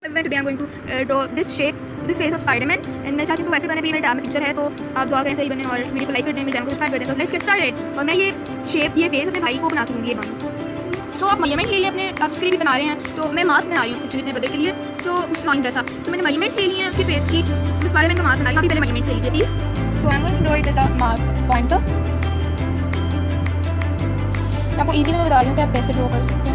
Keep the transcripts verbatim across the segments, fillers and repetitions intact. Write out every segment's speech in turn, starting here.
Today I'm going to uh, draw this shape, this face of Spider-Man, and मैं चाहती हूँ वैसे बने भी मेरे टैब में पिक्चर है, तो आप दुआ करें सही बने और वीडियो को लाइक कर दें, मेरे चैनल को सब्सक्राइब कर दें। तो लेट्स गेट स्टार्टेड। और मैं ये शेप, ये फेस अपने भाई को बना दूँगी ये बना। सो आप मेजरमेंट ले लिए अपने, आप स्क्रीन भी बना रहे हैं, तो मैं मास्क बना रही हूँ एक्चुअली अपने ब्रदर के लिए। सो उस ड्राइंग जैसा तो मैंने मेजरमेंट्स ले लिए हैं उसके फेस की, मैं स्पाइडरमैन का मास्क बना रही हूँ। अभी पहले मेजरमेंट्स ले लीजिए please. So I am going to draw it with the mark pointer. मैं आपको ईजी में बता रही हूँ कि आप कैसे ड्रॉ कर सकते हैं।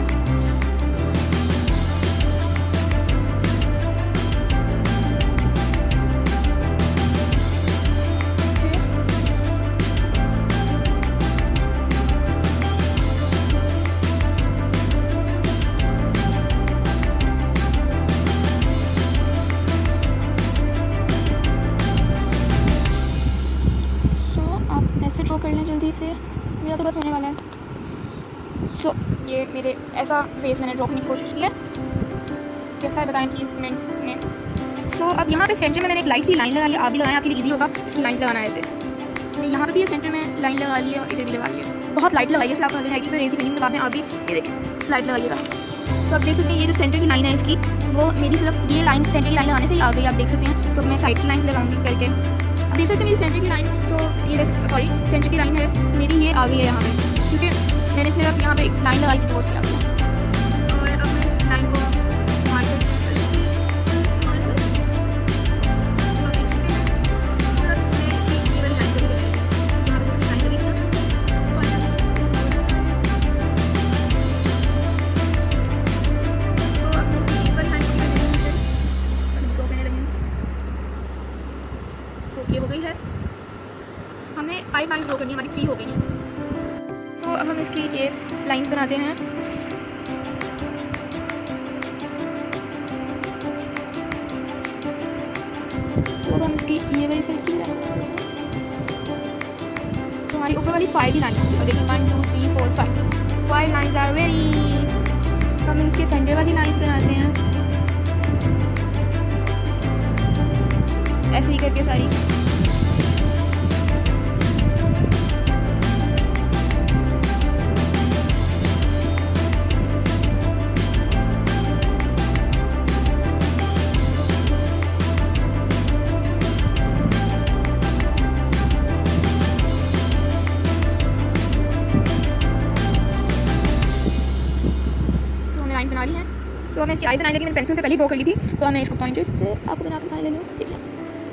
ऐसे ड्रॉ कर लें जल्दी से, मेरा तो बस होने वाला है। सो so, ये मेरे ऐसा फेस मैंने ड्रॉ करने की कोशिश की है, कैसा है बताएं प्लीज़ कमेंट में। सो so, अब यहाँ पे सेंटर में मैंने एक लाइट सी लाइन लगा ली, आप भी लगाएं, आपके लिए इजी होगा इसकी लाइन लगाना है। ऐसे मैं यहाँ पे भी सेंटर में लाइन लगा ली है और इधर भी लगा ली है। बहुत लाइट लगाइए, इसलिए आपको नजर आएगी। फिर रेसी करने के बाद में आप भी ये देखिए लाइट लगाइएगा। तो आप देख सकते हैं ये जो सेंटर की लाइन है इसकी, वो मेरी सिर्फ ये लाइन सेंटर की लाइन लगाने से ही आ गई, आप देख सकते हैं। तो मैं साइड की लाइन लगाऊंगी करके, आप देख सकते हैं मेरी सेंटर की लाइन, तो ये सॉरी सेंटर की लाइन है मेरी, ये आ गई है यहाँ पे, क्योंकि मैंने सिर्फ यहाँ पे एक लाइन लगाई थी तो उससे आ गई। और अब मैं इस लाइन को मार्क ये हो गई है। हमने फाइव लाइन्स ड्रॉ करनी है, हमारी थ्री हो गई हैं। तो अब हम इसकी ये लाइंस बनाते हैं। तो अब हम इसकी ये वाली साइड की लाइन बनाते हैं। तो हमारी ऊपर वाली फाइव ही लाइन्स थी और देखिए one two three four five five lines are ready. तो हम इनके सेंटर वाली लाइन्स बनाते हैं ऐसे ही करके सारी। बना ली है। सो so, मैं इसकी आई बनाने लगी, मैंने पेंसिल से पहले ड्रॉ कर ली थी, तो मैं इसको पॉइंटर से आपको बना के दिखाने लगी हूँ। देखिए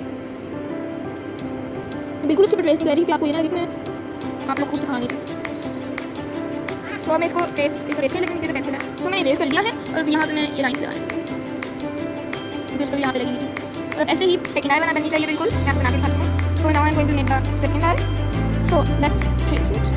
बिल्कुल उसको ट्रेस नहीं कर रही कि आपको ये ना दिख, मैं आप लोग को दिखा नहीं थी। सो so, मैं इसको ट्रेस इसको ट्रेस करने लगी, मुझे पेंसिल है। सो so, मैंने ट्रेस कर लिया है और यहाँ पे मैं ये लाइन से लगा रही हूँ क्योंकि इसको यहाँ पे लगी हुई थी। और ऐसे ही सेकंड आई बना बननी चाहिए बिल्कुल, मैं आपको बना के दिखाती हूँ। So now I am going to make the second eye. So let's trace it.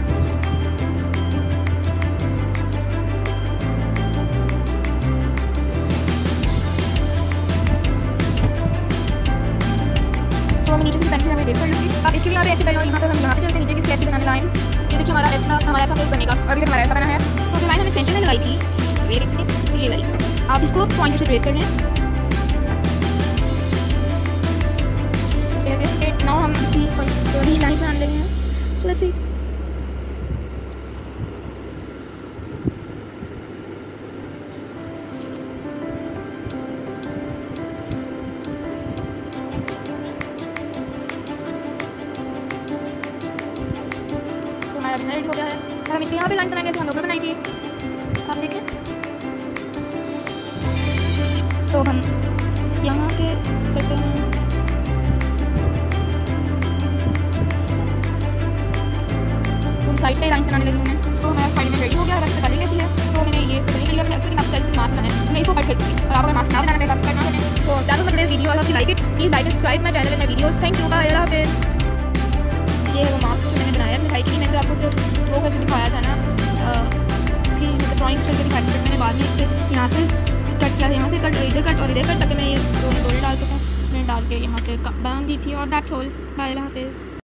मैं नीचे से पेंसिल हमें बेस कर लूँगी। आप इसके भी यहाँ पे ऐसे कर लो, यहाँ पे हम यहाँ पे चलते नीचे किस कैसे बनाने लाइन्स। ये देखिए हमारा ऐसा हमारा ऐसा फेस बनेगा और अभी तक हमारा ऐसा बना है। तो जो लाइन हमने सेंटर में लगाई थी वे देखिए ये वाली, आप इसको पॉइंटर से ट्रेस कर लें। नाउ हम इसकी थोड़ी लाइन बनाने लगे हैं। So let's see. रेडी हो गया है। हम इसके यहाँ पे लाइन बनाएंगे जैसे हमने ऊपर बनाई थी, आप देखें। तो हम यहाँ पे करते हैं, तो हम साइड पे लाइन बनाने लगी हूँ मैं। सो हमारा स्पाइडरमैन रेडी हो गया है, बस कर लेती है। सो मैंने ये इसको कर लिया, मैंने एक्चुअली आपका इसमें मास्क बनाया है, मैं इसको कट कर दूँगी। और आप अगर मास्क ना बनाना चाहें तो ना करें। So that was today's video, I hope you like it. Please like subscribe my channel and my videos. Thank you, bye, अल्लाह हाफिज़। ये है वो मास्क जो मैंने बनाया अपने भाई के लिए। मैंने तो आपको सिर्फ ड्रॉ करके दिखाया था ना, इसकी मतलब ड्राइंग करके दिखाई थी, बट मैंने बाद में इस पर यहाँ से कट किया था, यहाँ से कट और इधर कट और इधर कट, ताकि मैं ये दोनों डोरे डाल सकूँ। मैंने डाल के यहाँ से बांध दी थी। और दैट्स ऑल, बाय, अल्लाह हाफिज़।